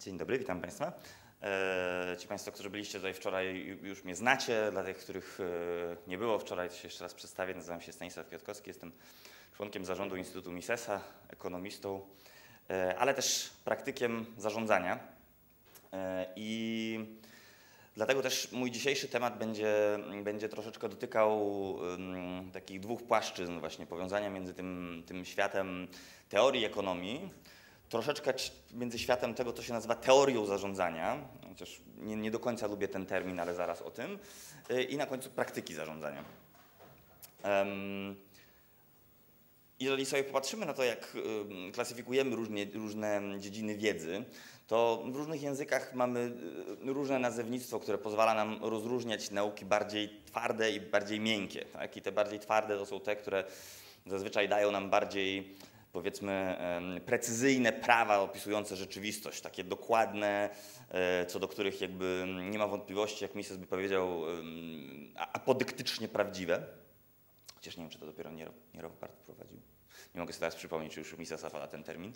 Dzień dobry, witam Państwa. Ci Państwo, którzy byliście tutaj wczoraj, już mnie znacie. Dla tych, których nie było wczoraj, to się jeszcze raz przedstawię. Nazywam się Stanisław Kwiatkowski, jestem członkiem zarządu Instytutu Misesa, ekonomistą, ale też praktykiem zarządzania. I dlatego też mój dzisiejszy temat będzie troszeczkę dotykał takich dwóch płaszczyzn właśnie, powiązania między tym światem teorii ekonomii, troszeczkę między światem tego, co się nazywa teorią zarządzania, chociaż nie do końca lubię ten termin, ale zaraz o tym, i na końcu praktyki zarządzania. Jeżeli sobie popatrzymy na to, jak klasyfikujemy różne dziedziny wiedzy, to w różnych językach mamy różne nazewnictwo, które pozwala nam rozróżniać nauki bardziej twarde i bardziej miękkie. Tak? I te bardziej twarde to są te, które zazwyczaj dają nam bardziej, powiedzmy, precyzyjne prawa opisujące rzeczywistość, takie dokładne, co do których jakby nie ma wątpliwości, jak Mises by powiedział, apodyktycznie prawdziwe. Chociaż nie wiem, czy to dopiero nie Rothbard prowadził. Nie mogę sobie teraz przypomnieć, czy już Misesa pada ten termin.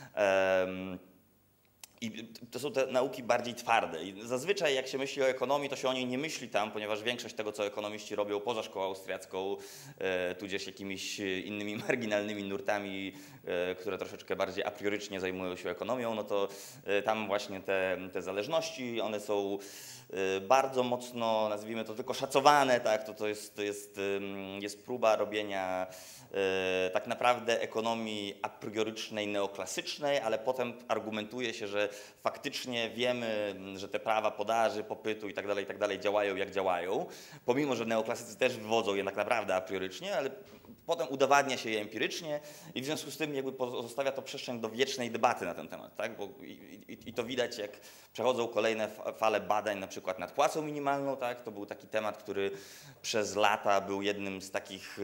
I to są te nauki bardziej twarde. I zazwyczaj jak się myśli o ekonomii, to się o niej nie myśli tam, ponieważ większość tego, co ekonomiści robią poza szkołą austriacką, tudzież jakimiś innymi marginalnymi nurtami, które troszeczkę bardziej a priorycznie zajmują się ekonomią, no to tam właśnie te zależności, one są bardzo mocno, nazwijmy to, tylko szacowane, tak? To jest próba robienia tak naprawdę ekonomii a priorycznej, neoklasycznej, ale potem argumentuje się, że faktycznie wiemy, że te prawa podaży, popytu i tak dalej działają jak działają, pomimo że neoklasycy też wywodzą je tak naprawdę a priorycznie, ale potem udowadnia się je empirycznie i w związku z tym jakby pozostawia to przestrzeń do wiecznej debaty na ten temat. Tak? I to widać, jak przechodzą kolejne fale badań, na przykład nad płacą minimalną. Tak? To był taki temat, który przez lata był jednym z takich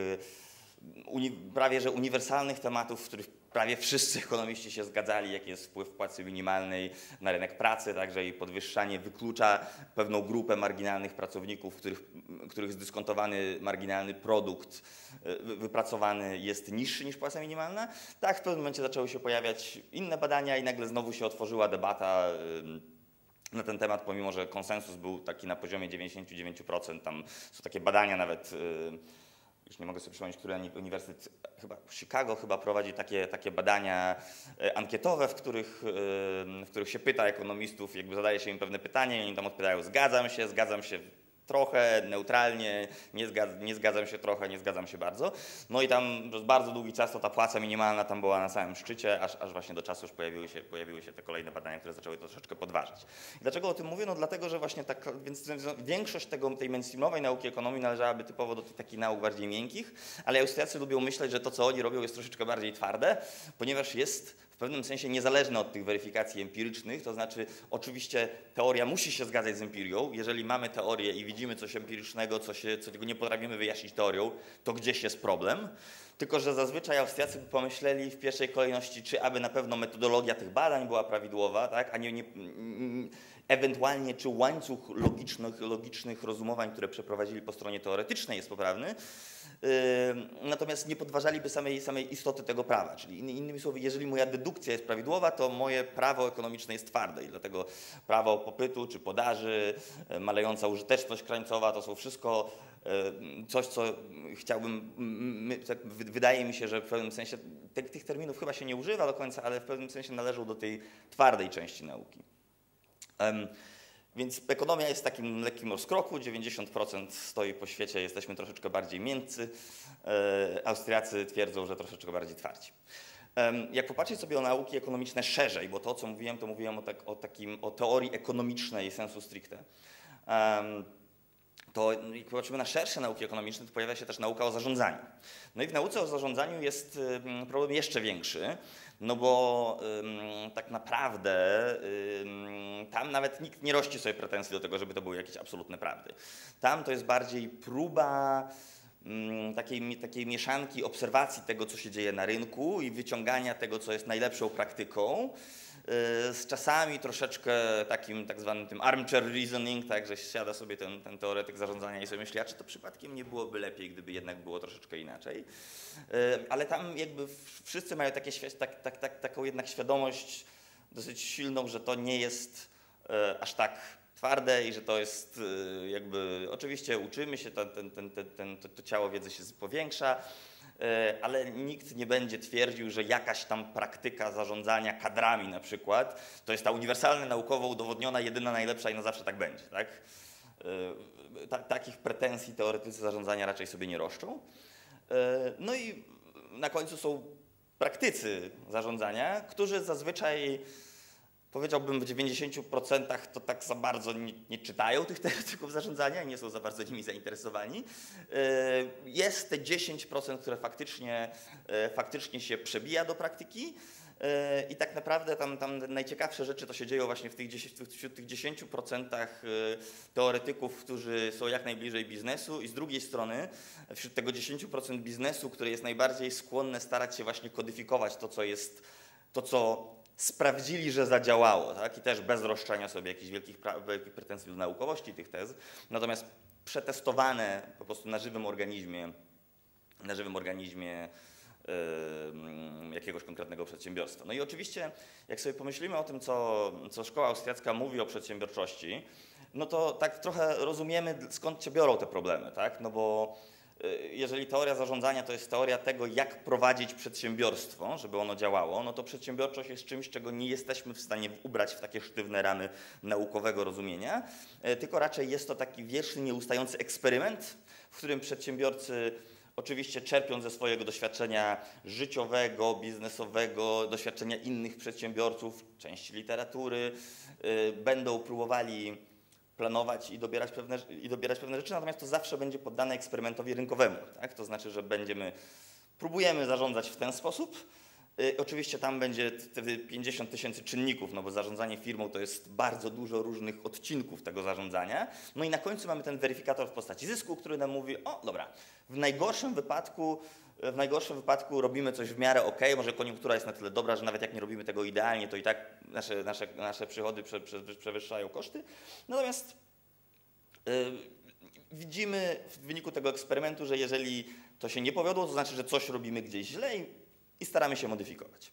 prawie że uniwersalnych tematów, w których prawie wszyscy ekonomiści się zgadzali, jaki jest wpływ płacy minimalnej na rynek pracy, także jej podwyższanie wyklucza pewną grupę marginalnych pracowników, których zdyskontowany marginalny produkt wypracowany jest niższy niż płaca minimalna. Tak, w pewnym momencie zaczęły się pojawiać inne badania i nagle znowu się otworzyła debata na ten temat, pomimo że konsensus był taki na poziomie 99%. Tam są takie badania nawet, już nie mogę sobie przypomnieć, który uniwersytet, chyba Chicago prowadzi takie badania ankietowe, w których się pyta ekonomistów, jakby zadaje się im pewne pytanie i oni tam odpowiadają zgadzam się trochę, neutralnie, nie zgadzam się trochę, nie zgadzam się bardzo. No i tam przez bardzo długi czas to ta płaca minimalna tam była na samym szczycie, aż właśnie do czasu już pojawiły się te kolejne badania, które zaczęły to troszeczkę podważać. I dlaczego o tym mówię? No dlatego, że właśnie więc większość tej mainstreamowej nauki ekonomii należałaby typowo do takich nauk bardziej miękkich, ale Austriacy lubią myśleć, że to, co oni robią, jest troszeczkę bardziej twarde, ponieważ jest w pewnym sensie niezależne od tych weryfikacji empirycznych, to znaczy oczywiście teoria musi się zgadzać z empirią. Jeżeli mamy teorię i widzimy coś empirycznego, czego nie potrafimy wyjaśnić teorią, to gdzieś jest problem. Tylko że zazwyczaj Austriacy by pomyśleli w pierwszej kolejności, czy aby na pewno metodologia tych badań była prawidłowa, tak? A nie ewentualnie czy łańcuch logicznych rozumowań, które przeprowadzili po stronie teoretycznej, jest poprawny. Natomiast nie podważaliby samej istoty tego prawa. Czyli innymi słowy, jeżeli moja dedukcja jest prawidłowa, to moje prawo ekonomiczne jest twarde i dlatego prawo popytu czy podaży, malejąca użyteczność krańcowa, to są wszystko coś, co wydaje mi się, że w pewnym sensie, tych terminów chyba się nie używa do końca, ale w pewnym sensie należą do tej twardej części nauki. Więc ekonomia jest w takim lekkim rozkroku, 90% stoi po świecie, jesteśmy troszeczkę bardziej miękcy, Austriacy twierdzą, że troszeczkę bardziej twardzi. Jak popatrzeć sobie o nauki ekonomiczne szerzej, bo to, co mówiłem, to mówiłem o teorii ekonomicznej sensu stricte, to jak popatrzymy na szersze nauki ekonomiczne, to pojawia się też nauka o zarządzaniu. No i w nauce o zarządzaniu jest problem jeszcze większy, no bo tak naprawdę tam nawet nikt nie rości sobie pretensji do tego, żeby to były jakieś absolutne prawdy. Tam to jest bardziej próba takiej mieszanki obserwacji tego, co się dzieje na rynku i wyciągania tego, co jest najlepszą praktyką, z czasami troszeczkę takim tak zwanym tym armchair reasoning, tak, że siada sobie ten teoretyk zarządzania i sobie myśli, a czy to przypadkiem nie byłoby lepiej, gdyby jednak było troszeczkę inaczej. Ale tam jakby wszyscy mają taką jednak świadomość dosyć silną, że to nie jest aż tak twarde i że to jest jakby, oczywiście uczymy się, to ciało wiedzy się powiększa, ale nikt nie będzie twierdził, że jakaś tam praktyka zarządzania kadrami na przykład, to jest ta uniwersalna, naukowo udowodniona, jedyna, najlepsza i na zawsze tak będzie. Tak? Takich pretensji teoretycy zarządzania raczej sobie nie roszczą. No i na końcu są praktycy zarządzania, którzy zazwyczaj, powiedziałbym w 90% to tak za bardzo nie czytają tych teoretyków zarządzania, nie są za bardzo nimi zainteresowani. Jest te 10%, które faktycznie się przebija do praktyki i tak naprawdę tam najciekawsze rzeczy to się dzieją właśnie wśród tych 10% teoretyków, którzy są jak najbliżej biznesu i z drugiej strony wśród tego 10% biznesu, które jest najbardziej skłonne starać się właśnie kodyfikować to, co sprawdzili, że zadziałało, tak? I też bez roszczenia sobie jakichś wielkich pretensji do naukowości tych tez, natomiast przetestowane po prostu na żywym organizmie jakiegoś konkretnego przedsiębiorstwa. No i oczywiście, jak sobie pomyślimy o tym, co szkoła austriacka mówi o przedsiębiorczości, no to tak trochę rozumiemy, skąd się biorą te problemy, tak? No bo jeżeli teoria zarządzania to jest teoria tego, jak prowadzić przedsiębiorstwo, żeby ono działało, no to przedsiębiorczość jest czymś, czego nie jesteśmy w stanie ubrać w takie sztywne ramy naukowego rozumienia, tylko raczej jest to taki wieczny, nieustający eksperyment, w którym przedsiębiorcy oczywiście czerpią ze swojego doświadczenia życiowego, biznesowego, doświadczenia innych przedsiębiorców, części literatury, będą próbowali planować i dobierać pewne rzeczy, natomiast to zawsze będzie poddane eksperymentowi rynkowemu. Tak? To znaczy, że próbujemy zarządzać w ten sposób. Oczywiście tam będzie wtedy 50 000 czynników, no bo zarządzanie firmą to jest bardzo dużo różnych odcinków tego zarządzania. No i na końcu mamy ten weryfikator w postaci zysku, który nam mówi, o dobra, w najgorszym wypadku robimy coś w miarę ok, może koniunktura jest na tyle dobra, że nawet jak nie robimy tego idealnie, to i tak nasze przychody przewyższają koszty. Natomiast widzimy w wyniku tego eksperymentu, że jeżeli to się nie powiodło, to znaczy, że coś robimy gdzieś źle i staramy się modyfikować.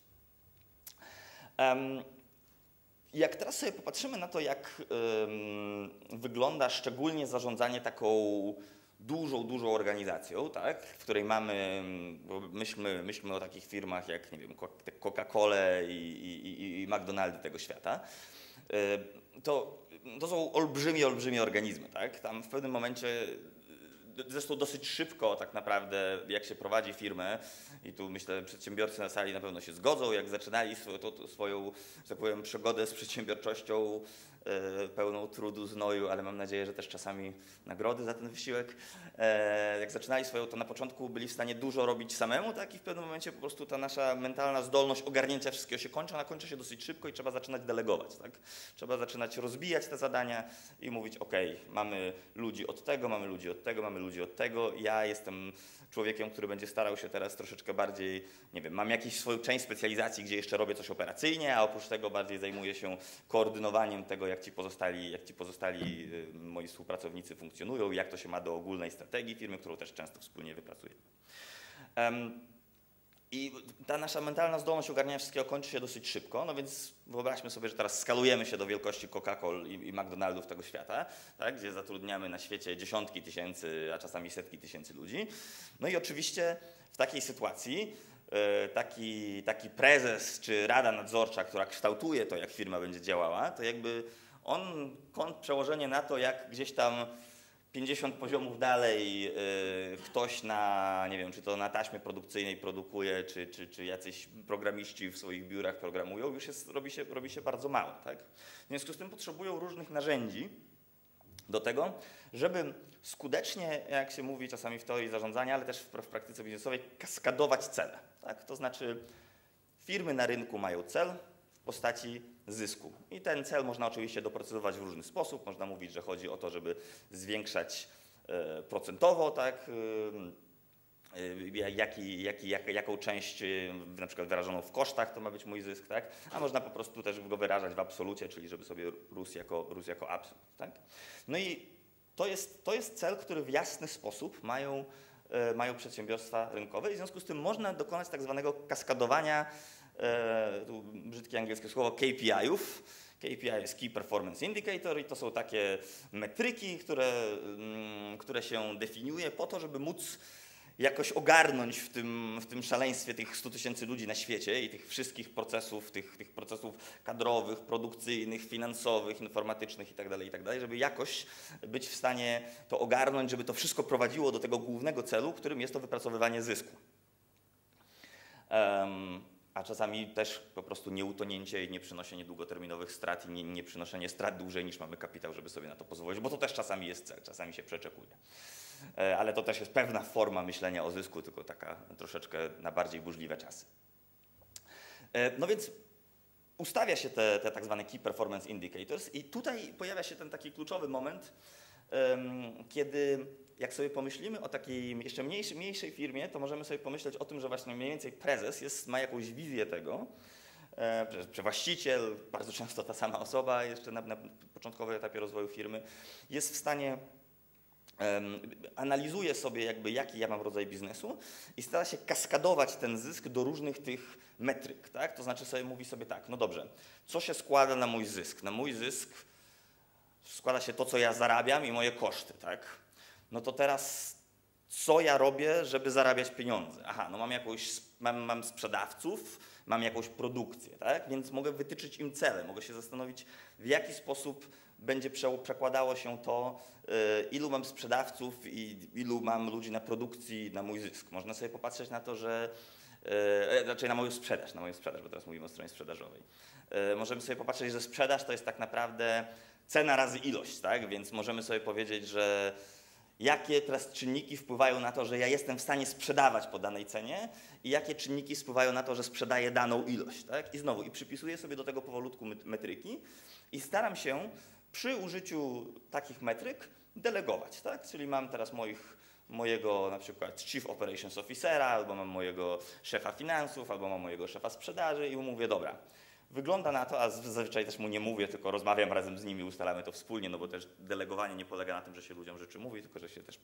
Jak teraz sobie popatrzymy na to, jak wygląda szczególnie zarządzanie taką dużą organizacją, tak, w której mamy, myślmy o takich firmach jak, nie wiem, Coca-Colę i McDonaldy tego świata, to są olbrzymie organizmy, tak? Tam w pewnym momencie, zresztą dosyć szybko tak naprawdę, jak się prowadzi firmę, i tu myślę, przedsiębiorcy na sali na pewno się zgodzą, jak zaczynali swoją, że tak powiem, przygodę z przedsiębiorczością pełną trudu, znoju, ale mam nadzieję, że też czasami nagrody za ten wysiłek. Jak zaczynali to na początku byli w stanie dużo robić samemu, tak? I w pewnym momencie po prostu ta nasza mentalna zdolność ogarnięcia wszystkiego się kończy, ona kończy się dosyć szybko i trzeba zaczynać delegować, tak? Trzeba zaczynać rozbijać te zadania i mówić, ok, mamy ludzi od tego, mamy ludzi od tego, mamy ludzi od tego, ja jestem człowiekiem, który będzie starał się teraz troszeczkę bardziej, nie wiem, mam jakąś swoją część specjalizacji, gdzie jeszcze robię coś operacyjnie, a oprócz tego bardziej zajmuję się koordynowaniem tego, jak ci pozostali moi współpracownicy funkcjonują, jak to się ma do ogólnej strategii firmy, którą też często wspólnie wypracujemy. I ta nasza mentalna zdolność ogarniania wszystkiego kończy się dosyć szybko, no więc wyobraźmy sobie, że teraz skalujemy się do wielkości Coca-Col i McDonaldów tego świata, tak, gdzie zatrudniamy na świecie dziesiątki tysięcy, a czasami setki tysięcy ludzi. No i oczywiście w takiej sytuacji taki prezes czy rada nadzorcza, która kształtuje to, jak firma będzie działała, to jakby przełożenie na to, jak gdzieś tam 50 poziomów dalej ktoś nie wiem, czy to na taśmie produkcyjnej produkuje, czy jacyś programiści w swoich biurach programują, już robi się bardzo mało. Tak? W związku z tym potrzebują różnych narzędzi do tego, żeby skutecznie, jak się mówi czasami w teorii zarządzania, ale też w praktyce biznesowej, kaskadować cele. Tak? To znaczy firmy na rynku mają cel w postaci zysku. I ten cel można oczywiście doprecyzować w różny sposób. Można mówić, że chodzi o to, żeby zwiększać procentowo, tak, jaką część, na przykład wyrażoną w kosztach, to ma być mój zysk, tak? A można po prostu też go wyrażać w absolucie, czyli żeby sobie rósł jako absolut. Tak? No i to jest cel, który w jasny sposób mają przedsiębiorstwa rynkowe i w związku z tym można dokonać tak zwanego kaskadowania tu brzydkie angielskie słowo, KPI-ów. KPI jest Key Performance Indicator i to są takie metryki, które się definiuje po to, żeby móc jakoś ogarnąć w tym szaleństwie tych 100 000 ludzi na świecie i tych wszystkich procesów, tych procesów kadrowych, produkcyjnych, finansowych, informatycznych itd., żeby jakoś być w stanie to ogarnąć, żeby to wszystko prowadziło do tego głównego celu, którym jest to wypracowywanie zysku. A czasami też po prostu nieutonięcie i nieprzynoszenie długoterminowych strat i nie przynoszenie strat dłużej niż mamy kapitał, żeby sobie na to pozwolić, bo to też czasami jest cel, czasami się przeczekuje. Ale to też jest pewna forma myślenia o zysku, tylko taka troszeczkę na bardziej burzliwe czasy. No więc ustawia się te tak zwane Key Performance Indicators i tutaj pojawia się ten taki kluczowy moment, kiedy jak sobie pomyślimy o takiej jeszcze mniejszej firmie, to możemy sobie pomyśleć o tym, że właśnie mniej więcej prezes ma jakąś wizję tego, że właściciel, bardzo często ta sama osoba jeszcze na początkowym etapie rozwoju firmy, jest w stanie analizuje sobie jakby jaki ja mam rodzaj biznesu i stara się kaskadować ten zysk do różnych tych metryk, tak? To znaczy sobie mówi sobie tak, no dobrze, co się składa na mój zysk? Na mój zysk składa się to, co ja zarabiam i moje koszty, tak? No to teraz co ja robię, żeby zarabiać pieniądze? Aha, no mam sprzedawców, mam jakąś produkcję, tak? Więc mogę wytyczyć im cele, mogę się zastanowić, w jaki sposób będzie przekładało się to, ilu mam sprzedawców i ilu mam ludzi na produkcji na mój zysk. Można sobie popatrzeć na to, że raczej na moją sprzedaż, bo teraz mówimy o stronie sprzedażowej. Możemy sobie popatrzeć, że sprzedaż to jest tak naprawdę cena razy ilość, tak? Więc możemy sobie powiedzieć, że jakie teraz czynniki wpływają na to, że ja jestem w stanie sprzedawać po danej cenie i jakie czynniki wpływają na to, że sprzedaję daną ilość, tak? I znowu, przypisuję sobie do tego powolutku metryki i staram się przy użyciu takich metryk delegować, tak? Czyli mam teraz mojego na przykład Chief Operations Officera, albo mam mojego szefa finansów, albo mam mojego szefa sprzedaży i mu mówię, dobra, wygląda na to, a zazwyczaj też mu nie mówię, tylko rozmawiam razem z nimi, ustalamy to wspólnie, no bo też delegowanie nie polega na tym, że się ludziom rzeczy mówi, tylko że się też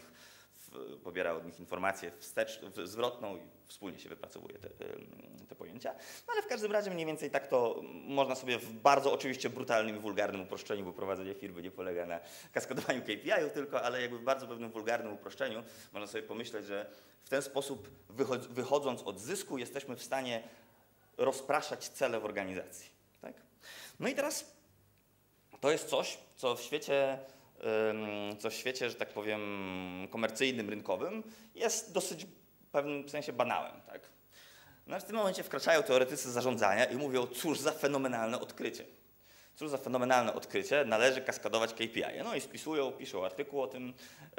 pobiera od nich informację zwrotną i wspólnie się wypracowuje te pojęcia. No ale w każdym razie mniej więcej tak to można sobie w bardzo oczywiście brutalnym i wulgarnym uproszczeniu, bo prowadzenie firmy nie polega na kaskadowaniu KPI-ów tylko, ale jakby w bardzo pewnym wulgarnym uproszczeniu można sobie pomyśleć, że w ten sposób wychodząc od zysku jesteśmy w stanie rozpraszać cele w organizacji. Tak? No i teraz to jest coś, co w świecie, że tak powiem, komercyjnym, rynkowym jest dosyć w pewnym sensie banałem. Tak? No w tym momencie wkraczają teoretycy zarządzania i mówią, cóż za fenomenalne odkrycie. Cóż za fenomenalne odkrycie, należy kaskadować KPI. No i piszą artykuł o tym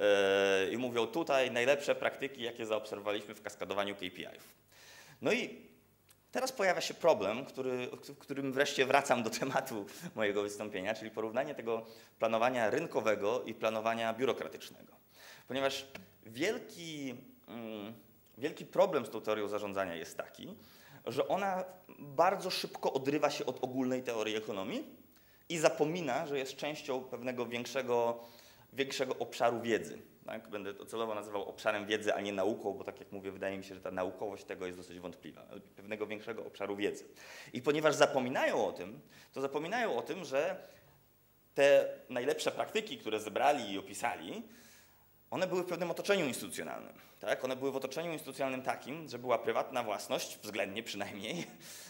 i mówią tutaj najlepsze praktyki, jakie zaobserwowaliśmy w kaskadowaniu KPI-ów. No i teraz pojawia się problem, w którym wreszcie wracam do tematu mojego wystąpienia, czyli porównanie tego planowania rynkowego i planowania biurokratycznego. Ponieważ wielki problem z tą teorią zarządzania jest taki, że ona bardzo szybko odrywa się od ogólnej teorii ekonomii i zapomina, że jest częścią pewnego większego obszaru wiedzy. Tak? Będę to celowo nazywał obszarem wiedzy, a nie nauką, bo tak jak mówię, wydaje mi się, że ta naukowość tego jest dosyć wątpliwa. Pewnego większego obszaru wiedzy. I ponieważ zapominają o tym, że te najlepsze praktyki, które zebrali i opisali, one były w pewnym otoczeniu instytucjonalnym. Tak? One były w otoczeniu instytucjonalnym takim, że była prywatna własność, względnie przynajmniej,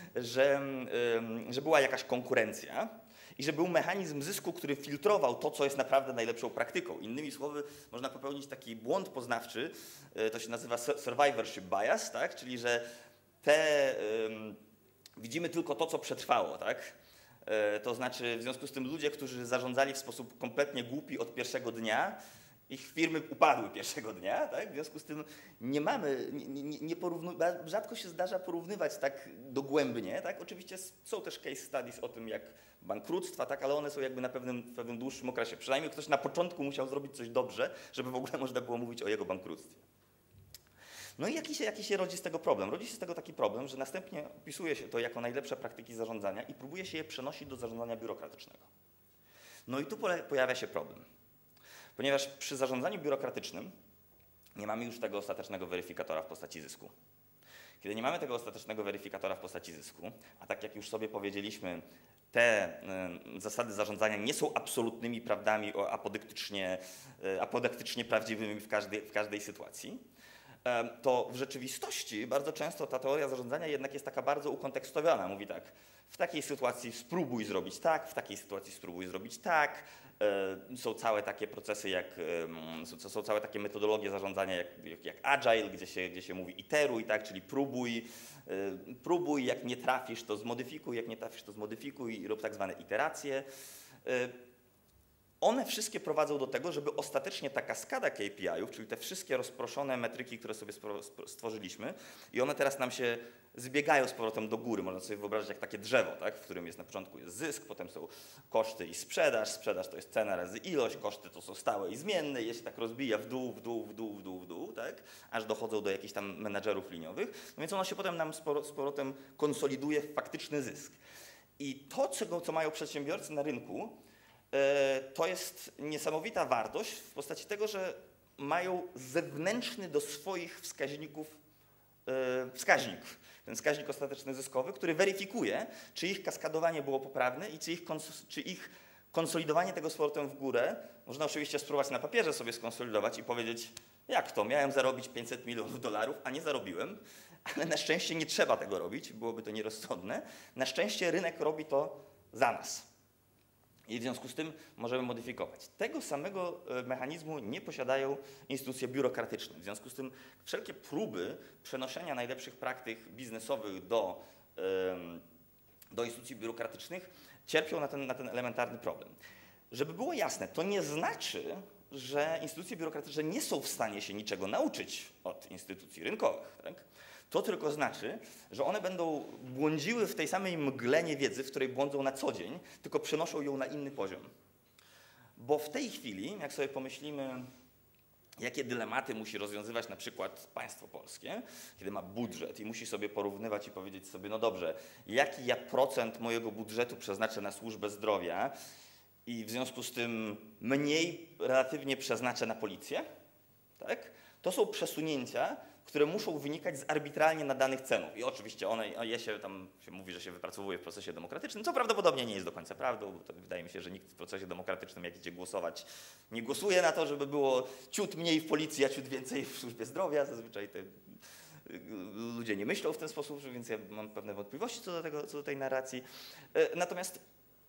że była jakaś konkurencja, i że był mechanizm zysku, który filtrował to, co jest naprawdę najlepszą praktyką. Innymi słowy, można popełnić taki błąd poznawczy, to się nazywa survivorship bias, tak? Czyli że widzimy tylko to, co przetrwało. Tak? To znaczy w związku z tym ludzie, którzy zarządzali w sposób kompletnie głupi od pierwszego dnia, ich firmy upadły pierwszego dnia, tak? W związku z tym rzadko się zdarza porównywać tak dogłębnie. Tak? Oczywiście są też case studies o tym, jak bankructwa, tak? Ale one są jakby na pewnym dłuższym okresie. Przynajmniej ktoś na początku musiał zrobić coś dobrze, żeby w ogóle można było mówić o jego bankructwie. No i jaki się rodzi z tego problem? Rodzi się z tego taki problem, że następnie opisuje się to jako najlepsze praktyki zarządzania i próbuje się je przenosić do zarządzania biurokratycznego. No i tu pojawia się problem. Ponieważ przy zarządzaniu biurokratycznym nie mamy już tego ostatecznego weryfikatora w postaci zysku. Kiedy nie mamy tego ostatecznego weryfikatora w postaci zysku, a tak jak już sobie powiedzieliśmy, te zasady zarządzania nie są absolutnymi prawdami apodyktycznie prawdziwymi w każdej sytuacji, to w rzeczywistości bardzo często ta teoria zarządzania jednak jest taka bardzo ukontekstowiona. Mówi tak, w takiej sytuacji spróbuj zrobić tak, w takiej sytuacji spróbuj zrobić tak. Są całe takie procesy, są całe takie metodologie zarządzania jak agile, gdzie się mówi iteruj, tak, czyli próbuj, jak nie trafisz, to zmodyfikuj, jak nie trafisz, to zmodyfikuj i rób tak zwane iteracje. One wszystkie prowadzą do tego, żeby ostatecznie ta kaskada KPI-ów, czyli te wszystkie rozproszone metryki, które sobie stworzyliśmy, i one teraz nam się zbiegają z powrotem do góry. Można sobie wyobrazić jak takie drzewo, tak? W którym jest na początku jest zysk, potem są koszty i sprzedaż. Sprzedaż to jest cena razy ilość, koszty to są stałe i zmienne. Je się tak rozbija w dół, tak? Aż dochodzą do jakichś tam menadżerów liniowych. No więc ono się potem nam z powrotem konsoliduje w faktyczny zysk. I to, co mają przedsiębiorcy na rynku, to jest niesamowita wartość w postaci tego, że mają zewnętrzny do swoich wskaźników wskaźnik. Ten wskaźnik ostateczny zyskowy, który weryfikuje, czy ich kaskadowanie było poprawne i czy ich konsolidowanie tego z powrotem w górę. Można oczywiście spróbować na papierze sobie skonsolidować i powiedzieć, jak to, miałem zarobić $500 milionów, a nie zarobiłem, ale na szczęście nie trzeba tego robić, byłoby to nierozsądne. Na szczęście rynek robi to za nas. I w związku z tym możemy modyfikować. Tego samego mechanizmu nie posiadają instytucje biurokratyczne. W związku z tym wszelkie próby przenoszenia najlepszych praktyk biznesowych do instytucji biurokratycznych cierpią na ten elementarny problem. Żeby było jasne, to nie znaczy, że instytucje biurokratyczne nie są w stanie się niczego nauczyć od instytucji rynkowych. Tak? To tylko znaczy, że one będą błądziły w tej samej mgle niewiedzy, w której błądzą na co dzień, tylko przenoszą ją na inny poziom. Bo w tej chwili, jak sobie pomyślimy, jakie dylematy musi rozwiązywać na przykład państwo polskie, kiedy ma budżet i musi sobie porównywać i powiedzieć sobie, no dobrze, jaki ja procent mojego budżetu przeznaczę na służbę zdrowia i w związku z tym mniej relatywnie przeznaczę na policję, tak? To są przesunięcia, które muszą wynikać z arbitralnie nadanych cenów. I oczywiście tam się mówi, że się wypracowuje w procesie demokratycznym, co prawdopodobnie nie jest do końca prawdą, bo to wydaje mi się, że nikt w procesie demokratycznym, jak idzie głosować, nie głosuje na to, żeby było ciut mniej w policji, a ciut więcej w służbie zdrowia. Zazwyczaj ludzie nie myślą w ten sposób, więc ja mam pewne wątpliwości co do tej narracji. Natomiast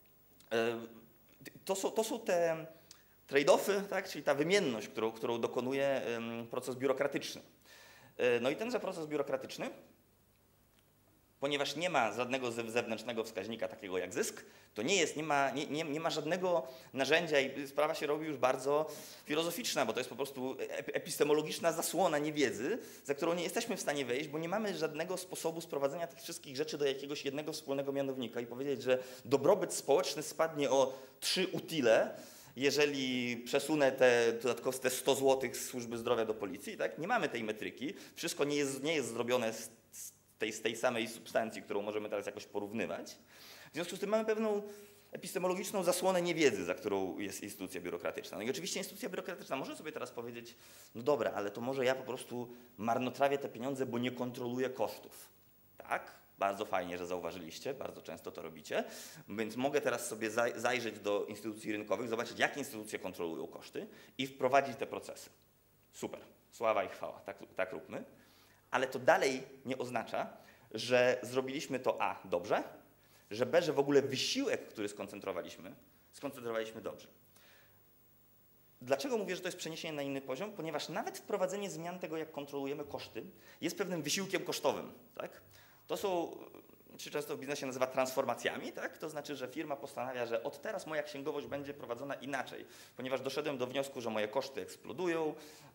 to są te trade-offy, tak? Czyli ta wymienność, którą dokonuje proces biurokratyczny. No i tenże proces biurokratyczny, ponieważ nie ma żadnego zewnętrznego wskaźnika takiego jak zysk, to nie ma żadnego narzędzia i sprawa się robi już bardzo filozoficzna, bo to jest po prostu epistemologiczna zasłona niewiedzy, za którą nie jesteśmy w stanie wejść, bo nie mamy żadnego sposobu sprowadzenia tych wszystkich rzeczy do jakiegoś jednego wspólnego mianownika i powiedzieć, że dobrobyt społeczny spadnie o 3 utile, jeżeli przesunę dodatkowo te 100 zł z służby zdrowia do policji, tak? Nie mamy tej metryki, wszystko nie jest zrobione z tej samej substancji, którą możemy teraz jakoś porównywać. W związku z tym mamy pewną epistemologiczną zasłonę niewiedzy, za którą jest instytucja biurokratyczna. No i oczywiście instytucja biurokratyczna może sobie teraz powiedzieć, no dobra, ale to może ja po prostu marnotrawię te pieniądze, bo nie kontroluję kosztów. Tak? Bardzo fajnie, że zauważyliście, bardzo często to robicie, więc mogę teraz sobie zajrzeć do instytucji rynkowych, zobaczyć, jakie instytucje kontrolują koszty i wprowadzić te procesy. Super, sława i chwała, tak róbmy. Ale to dalej nie oznacza, że zrobiliśmy to A dobrze, że B, że w ogóle wysiłek, który skoncentrowaliśmy dobrze. Dlaczego mówię, że to jest przeniesienie na inny poziom? Ponieważ nawet wprowadzenie zmian tego, jak kontrolujemy koszty, jest pewnym wysiłkiem kosztowym. Tak? To się często w biznesie nazywa transformacjami, tak? To znaczy, że firma postanawia, że od teraz moja księgowość będzie prowadzona inaczej, ponieważ doszedłem do wniosku, że moje koszty eksplodują,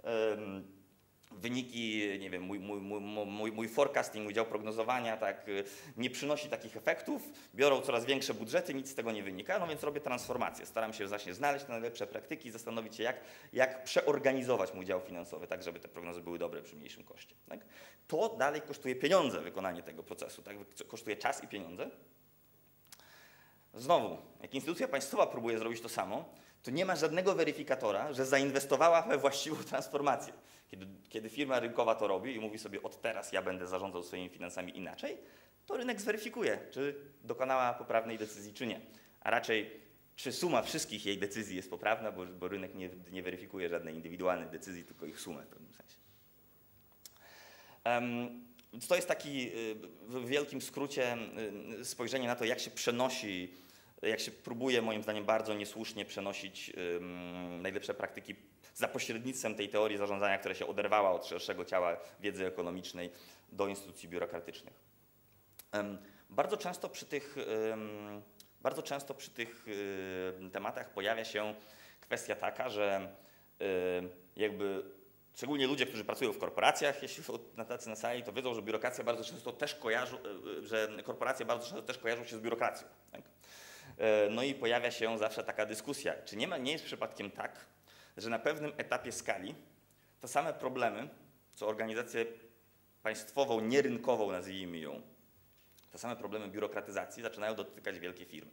wyniki, nie wiem, mój forecasting, mój dział prognozowania tak, nie przynosi takich efektów, biorą coraz większe budżety, nic z tego nie wynika, no więc robię transformację. Staram się właśnie znaleźć te najlepsze praktyki, zastanowić się, jak przeorganizować mój dział finansowy, tak żeby te prognozy były dobre przy mniejszym koszcie. Tak? To dalej kosztuje pieniądze, wykonanie tego procesu, tak? Kosztuje czas i pieniądze. Znowu, jak instytucja państwowa próbuje zrobić to samo, to nie ma żadnego weryfikatora, że zainwestowała we właściwą transformację. Kiedy firma rynkowa to robi i mówi sobie, od teraz ja będę zarządzał swoimi finansami inaczej, to rynek zweryfikuje, czy dokonała poprawnej decyzji, czy nie. A raczej, czy suma wszystkich jej decyzji jest poprawna, bo rynek nie weryfikuje żadnej indywidualnej decyzji, tylko ich sumę w pewnym sensie. Więc to jest taki w wielkim skrócie spojrzenie na to, jak się przenosi, jak się próbuje moim zdaniem bardzo niesłusznie przenosić najlepsze praktyki za pośrednictwem tej teorii zarządzania, która się oderwała od szerszego ciała wiedzy ekonomicznej do instytucji biurokratycznych. Bardzo często przy tych tematach pojawia się kwestia taka, że jakby szczególnie ludzie, którzy pracują w korporacjach, jeśli są tacy na sali, to wiedzą, że biurokracja bardzo często też że korporacje bardzo często też kojarzą się z biurokracją. Tak? No i pojawia się zawsze taka dyskusja, czy nie jest przypadkiem tak, że na pewnym etapie skali te same problemy, co organizację państwową, nierynkową nazwijmy ją, te same problemy biurokratyzacji zaczynają dotykać wielkie firmy.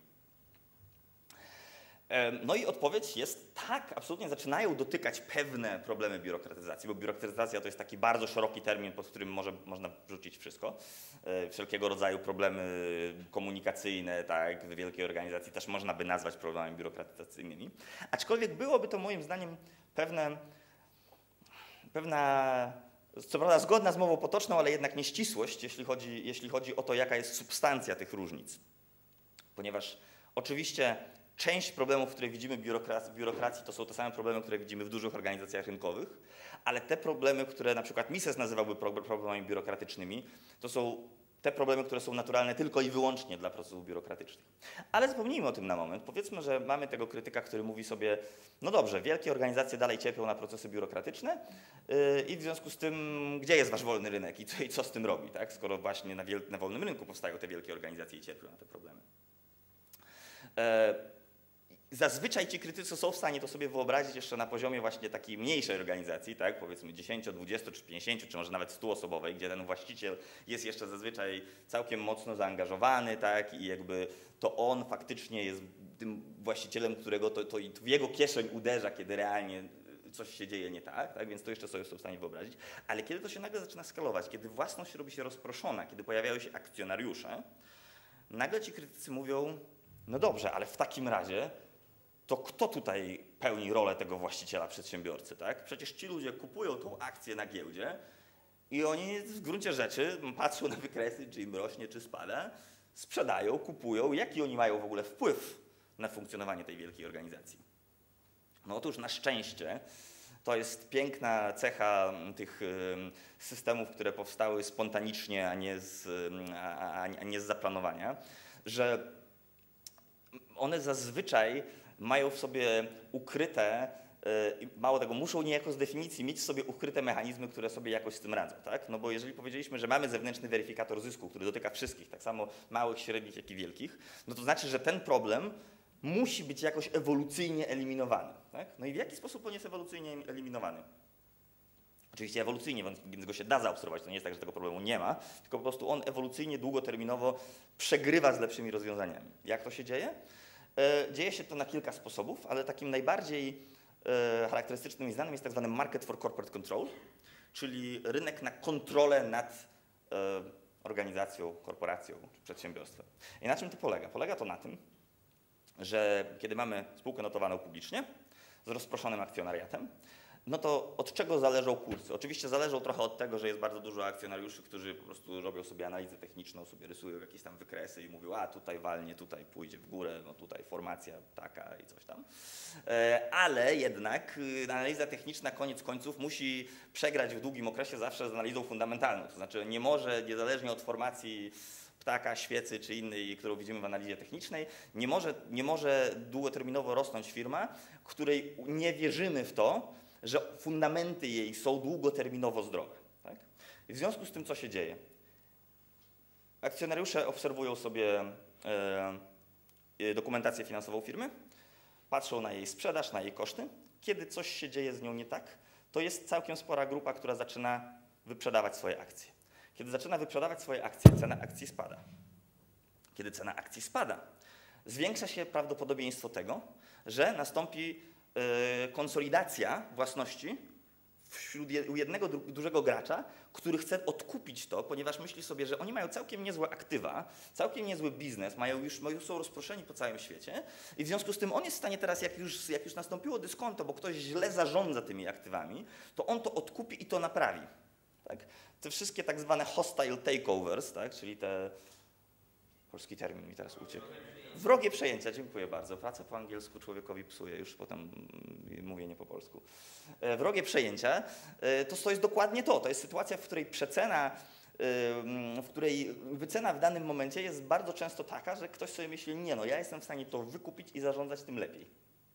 No i odpowiedź jest tak, absolutnie zaczynają dotykać pewne problemy biurokratyzacji, bo biurokratyzacja to jest taki bardzo szeroki termin, pod którym można wrzucić wszystko. Wszelkiego rodzaju problemy komunikacyjne, tak, w wielkiej organizacji też można by nazwać problemami biurokratyzacyjnymi. Aczkolwiek byłoby to moim zdaniem pewna, co prawda zgodna z mową potoczną, ale jednak nieścisłość, jeśli chodzi o to, jaka jest substancja tych różnic. Ponieważ oczywiście część problemów, które widzimy w biurokracji, to są te same problemy, które widzimy w dużych organizacjach rynkowych, ale te problemy, które na przykład Mises nazywałby problemami biurokratycznymi, to są te problemy, które są naturalne tylko i wyłącznie dla procesów biurokratycznych. Ale zapomnijmy o tym na moment. Powiedzmy, że mamy tego krytyka, który mówi sobie, no dobrze, wielkie organizacje dalej cierpią na procesy biurokratyczne i w związku z tym, gdzie jest wasz wolny rynek i co z tym robi, tak? Skoro właśnie na wolnym rynku powstają te wielkie organizacje i cierpią na te problemy. Zazwyczaj ci krytycy są w stanie to sobie wyobrazić jeszcze na poziomie właśnie takiej mniejszej organizacji, tak, powiedzmy 10, 20 czy 50, czy może nawet 100-osobowej, gdzie ten właściciel jest jeszcze zazwyczaj całkiem mocno zaangażowany, tak, i jakby to on faktycznie jest tym właścicielem, którego to w jego kieszeń uderza, kiedy realnie coś się dzieje nie tak, tak, więc to jeszcze sobie są w stanie wyobrazić. Ale kiedy to się nagle zaczyna skalować, kiedy własność robi się rozproszona, kiedy pojawiają się akcjonariusze, nagle ci krytycy mówią, no dobrze, ale w takim razie to kto tutaj pełni rolę tego właściciela przedsiębiorcy, tak? Przecież ci ludzie kupują tą akcję na giełdzie i oni w gruncie rzeczy patrzą na wykresy, czy im rośnie, czy spada, sprzedają, kupują. Jaki oni mają w ogóle wpływ na funkcjonowanie tej wielkiej organizacji? No otóż na szczęście to jest piękna cecha tych systemów, które powstały spontanicznie, a nie z zaplanowania, że one zazwyczaj mają w sobie ukryte, mało tego, muszą niejako z definicji mieć w sobie ukryte mechanizmy, które sobie jakoś z tym radzą, tak? No bo jeżeli powiedzieliśmy, że mamy zewnętrzny weryfikator zysku, który dotyka wszystkich, tak samo małych, średnich, jak i wielkich, no to znaczy, że ten problem musi być jakoś ewolucyjnie eliminowany, tak? No i w jaki sposób on jest ewolucyjnie eliminowany? Oczywiście ewolucyjnie, więc go się da zaobserwować, to nie jest tak, że tego problemu nie ma, tylko po prostu on ewolucyjnie, długoterminowo przegrywa z lepszymi rozwiązaniami. Jak to się dzieje? Dzieje się to na kilka sposobów, ale takim najbardziej charakterystycznym i znanym jest tak zwany market for corporate control, czyli rynek na kontrolę nad organizacją, korporacją czy przedsiębiorstwem. I na czym to polega? Polega to na tym, że kiedy mamy spółkę notowaną publicznie z rozproszonym akcjonariatem, no to od czego zależą kursy? Oczywiście zależą trochę od tego, że jest bardzo dużo akcjonariuszy, którzy po prostu robią sobie analizę techniczną, sobie rysują jakieś tam wykresy i mówią, a tutaj walnie, tutaj pójdzie w górę, no tutaj formacja taka i coś tam. Ale jednak analiza techniczna koniec końców musi przegrać w długim okresie zawsze z analizą fundamentalną. To znaczy nie może, niezależnie od formacji ptaka, świecy czy innej, którą widzimy w analizie technicznej, nie może długoterminowo rosnąć firma, której nie wierzymy w to, że fundamenty jej są długoterminowo zdrowe. Tak? I w związku z tym, co się dzieje? Akcjonariusze obserwują sobie dokumentację finansową firmy, patrzą na jej sprzedaż, na jej koszty. Kiedy coś się dzieje z nią nie tak, to jest całkiem spora grupa, która zaczyna wyprzedawać swoje akcje. Kiedy zaczyna wyprzedawać swoje akcje, cena akcji spada. Kiedy cena akcji spada, zwiększa się prawdopodobieństwo tego, że nastąpi konsolidacja własności u jednego dużego gracza, który chce odkupić to, ponieważ myśli sobie, że oni mają całkiem niezłe aktywa, całkiem niezły biznes, są rozproszeni po całym świecie i w związku z tym on jest w stanie teraz, jak już nastąpiło dyskonto, bo ktoś źle zarządza tymi aktywami, to on to odkupi i to naprawi. Tak? Te wszystkie tak zwane hostile takeovers, tak? Czyli te... Polski termin mi teraz uciekł. Wrogie przejęcia, dziękuję bardzo. Praca po angielsku człowiekowi psuje, już potem mówię nie po polsku. Wrogie przejęcia to jest dokładnie to. To jest sytuacja, w której wycena w danym momencie jest bardzo często taka, że ktoś sobie myśli, nie no, ja jestem w stanie to wykupić i zarządzać tym lepiej.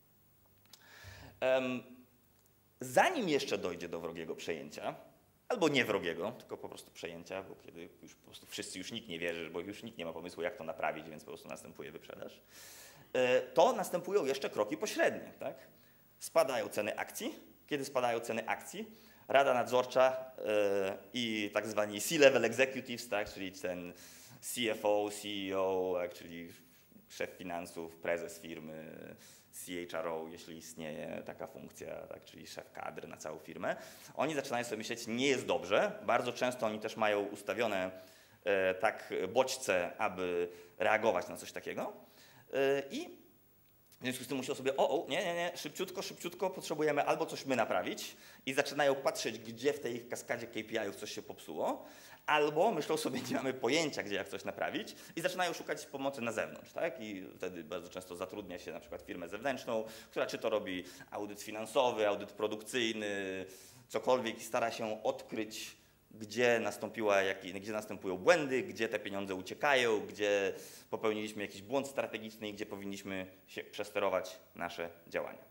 Zanim jeszcze dojdzie do wrogiego przejęcia, albo nie wrogiego, tylko po prostu przejęcia, bo kiedy już po prostu już nikt nie wierzy, bo już nikt nie ma pomysłu, jak to naprawić, więc po prostu następuje wyprzedaż, to następują jeszcze kroki pośrednie. Tak? Spadają ceny akcji. Kiedy spadają ceny akcji, Rada Nadzorcza i tak zwani C-level executives, tak? Czyli ten CFO, CEO, tak? Czyli szef finansów, prezes firmy, CHRO, jeśli istnieje taka funkcja, tak, czyli szef kadr na całą firmę, oni zaczynają sobie myśleć, nie jest dobrze. Bardzo często oni też mają ustawione tak bodźce, aby reagować na coś takiego i w związku z tym myślą sobie, nie, szybciutko, potrzebujemy albo coś my naprawić i zaczynają patrzeć, gdzie w tej ich kaskadzie KPI-ów coś się popsuło, albo myślą sobie, nie mamy pojęcia, gdzie jak coś naprawić i zaczynają szukać pomocy na zewnątrz. Tak? I wtedy bardzo często zatrudnia się na przykład firmę zewnętrzną, która czy to robi audyt finansowy, audyt produkcyjny, cokolwiek i stara się odkryć, gdzie następują błędy, gdzie te pieniądze uciekają, gdzie popełniliśmy jakiś błąd strategiczny i gdzie powinniśmy się przesterować nasze działania.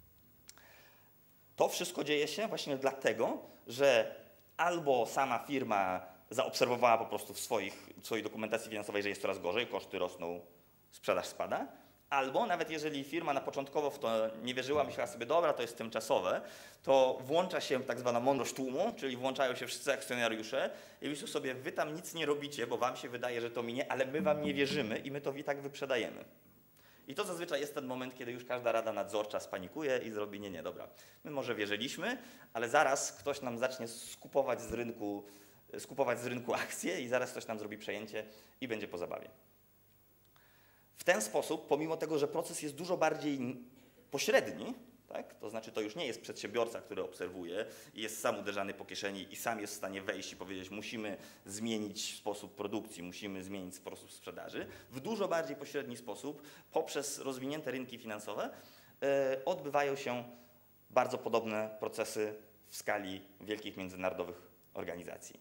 To wszystko dzieje się właśnie dlatego, że albo sama firma zaobserwowała po prostu w swojej dokumentacji finansowej, że jest coraz gorzej, koszty rosną, sprzedaż spada, albo nawet jeżeli firma na początkowo w to nie wierzyła, myślała sobie, dobra, to jest tymczasowe, to włącza się tak zwana mądrość tłumu, czyli włączają się wszyscy akcjonariusze i myślą sobie, wy tam nic nie robicie, bo wam się wydaje, że to minie, ale my wam nie wierzymy i my to i tak wyprzedajemy. I to zazwyczaj jest ten moment, kiedy już każda rada nadzorcza spanikuje i zrobi, nie, dobra, my może wierzyliśmy, ale zaraz ktoś nam zacznie skupować z rynku akcje i zaraz ktoś nam zrobi przejęcie i będzie po zabawie. W ten sposób, pomimo tego, że proces jest dużo bardziej pośredni, tak? To znaczy to już nie jest przedsiębiorca, który obserwuje i jest sam uderzany po kieszeni i sam jest w stanie wejść i powiedzieć, musimy zmienić sposób produkcji, musimy zmienić sposób sprzedaży. W dużo bardziej pośredni sposób, poprzez rozwinięte rynki finansowe, odbywają się bardzo podobne procesy w skali wielkich międzynarodowych organizacji.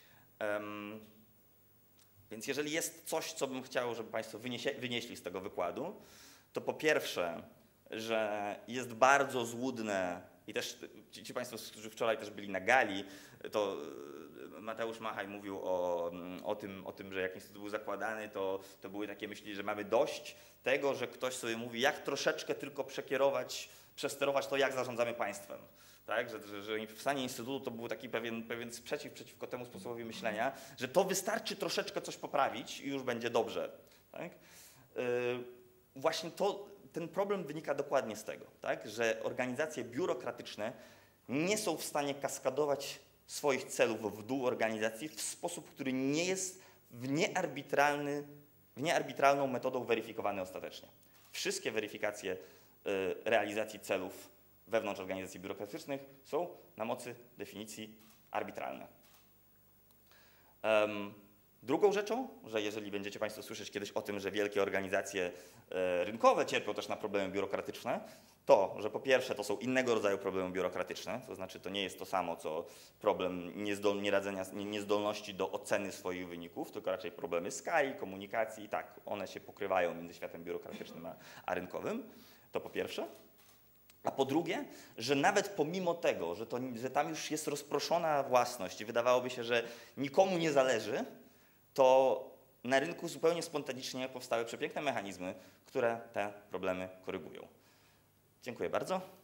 Więc jeżeli jest coś, co bym chciał, żeby Państwo wynieśli z tego wykładu, to po pierwsze, że jest bardzo złudne i też ci Państwo, którzy wczoraj też byli na gali, to Mateusz Machaj mówił o tym, że jak instytut był zakładany, to były takie myśli, że mamy dość tego, że ktoś sobie mówi, jak troszeczkę tylko przesterować to, jak zarządzamy państwem. Tak? Że w stanie instytutu to był taki pewien sprzeciw przeciwko temu sposobowi myślenia, że to wystarczy troszeczkę coś poprawić i już będzie dobrze. Tak? Właśnie ten problem wynika dokładnie z tego, tak? Że organizacje biurokratyczne nie są w stanie kaskadować swoich celów w dół organizacji w sposób, który nie jest niearbitralną metodą weryfikowany ostatecznie. Wszystkie weryfikacje realizacji celów wewnątrz organizacji biurokratycznych są na mocy definicji arbitralne. Drugą rzeczą, że jeżeli będziecie Państwo słyszeć kiedyś o tym, że wielkie organizacje rynkowe cierpią też na problemy biurokratyczne, to, że po pierwsze to są innego rodzaju problemy biurokratyczne, to znaczy to nie jest to samo, co problem niezdolności do oceny swoich wyników, tylko raczej problemy skali, komunikacji i tak, one się pokrywają między światem biurokratycznym a rynkowym, to po pierwsze. A po drugie, że nawet pomimo tego, że tam już jest rozproszona własność i wydawałoby się, że nikomu nie zależy, to na rynku zupełnie spontanicznie powstały przepiękne mechanizmy, które te problemy korygują. Dziękuję bardzo.